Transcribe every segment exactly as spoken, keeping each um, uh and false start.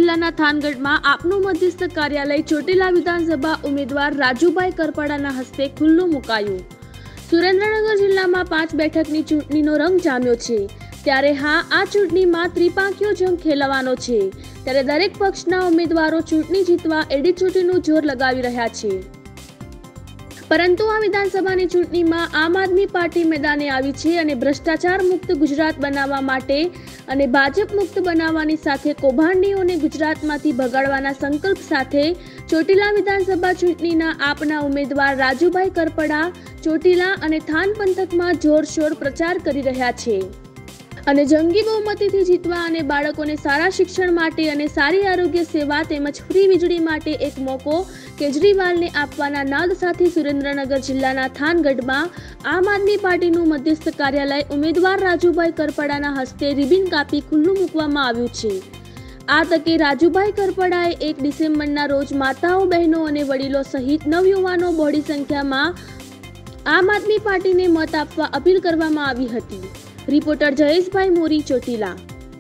જિલ્લાના થાનગઢમાં આપનું મધ્યસ્થ કાર્યાલય ચોટીલા વિધાનસભા ઉમેદવાર રાજુભાઈ કરપડાના હસ્તે ખુલ્લું મુકાયું। સુરેન્દ્રનગર જિલ્લામાં પાંચ બેઠકની ચૂંટણીનો રંગ જામ્યો છે, ત્યારે હા આ ચૂંટણીમાં ત્રિપાંખીયો જંગ ખેલવાનો છે। ત્યારે દરેક પક્ષના ઉમેદવારો ચૂંટણી જીતવા એડીચોટીનું જોર લગાવી રહ્યા છે, પરંતુ આ વિધાનસભાની ચૂંટણીમાં આમ આદમી પાર્ટી મેદાને આવી છે અને ભ્રષ્ટાચાર મુક્ત ગુજરાત બનાવવા માટે અને ભાજપ મુક્ત બનાવવાની સાથે કૌભાંડીઓને ગુજરાતમાંથી ભગાડવાના સંકલ્પ સાથે ચોટીલા વિધાનસભા ચૂંટણીના આપના ઉમેદવાર રાજુભાઈ કરપડા ચોટીલા અને થાન પંથકમાં જોરશોર પ્રચાર કરી રહ્યા છે અને જંગી બહુમતીથી જીતવા અને બાળકોને સારા શિક્ષણ માટે અને સારી આરોગ્ય સેવા તેમજ ફ્રી વીજળી માટે એક મોકો કેજરીવાલને આપવાના નાદ સાથે સુરેન્દ્રનગર જિલ્લાના થાનગઢમાં આમ આદમી પાર્ટીનું મધ્યસ્થ કાર્યાલય ઉમેદવાર રાજુભાઈ કરપડાના હસ્તે રિબિન કાપી ખુલ્લું મૂકવામાં આવ્યું છે। આ તકે રાજુભાઈ કરપડાએ એક ડિસેમ્બરના રોજ માતાઓ, બહેનો અને વડીલો સહિત નવયુવાનો બહોળી સંખ્યામાં આમ આદમી પાર્ટીને મત આપવા અપીલ કરવામાં આવી હતી। रिपोर्टर जयेशभाई मोरी ચોટીલા।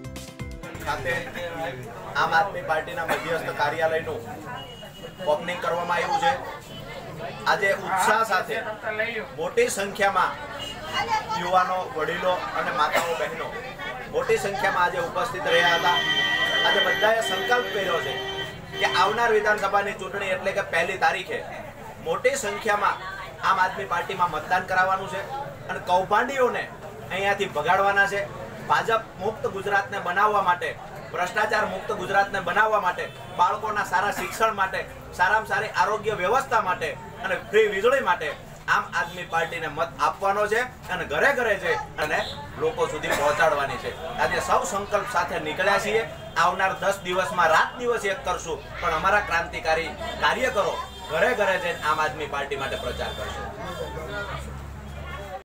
आम आदमी पार्टी मध्यस्थ कार्यालय ओपनिंग करवामां आव्युं छे। आजे उत्साह साथे मोटी संख्या में युवानो, वडीलो अने माताओ, बहनों मोटी संख्या में आज उपस्थित रह्या हता। आज बधाए संकल्प कर्यो छे के आवनार विधानसभानी चूंटणी एटले के पहली तारीखे मोटी संख्या में आम आदमी पार्टी में मतदान करावानुं छे अने कौभांडीओने अहींयाथी भगाडवाना छे। भाजप मुक्त गुजरात ने बनाववा माटे, भ्रष्टाचार मुक्त गुजरात ने बनाववा माटे, बाळकोना सारा शिक्षण माटे, सारामां सारी आरोग्य व्यवस्था माटे अने फ्री वीजળી माटे आम आदमी पार्टी ने मत आपवानो छे अने घरे घरे जई अने लोको सुधी पहोंचाडवानी छे। आजे सौ संकल्प साथे निकळ्या छीए। आवनार दस दिवसमां रात दिवस एक करशुं, पण अमारा क्रांतिकारी कार्यकरो घरे घरे जईने आम आदमी पार्टी माटे प्रचार करशे।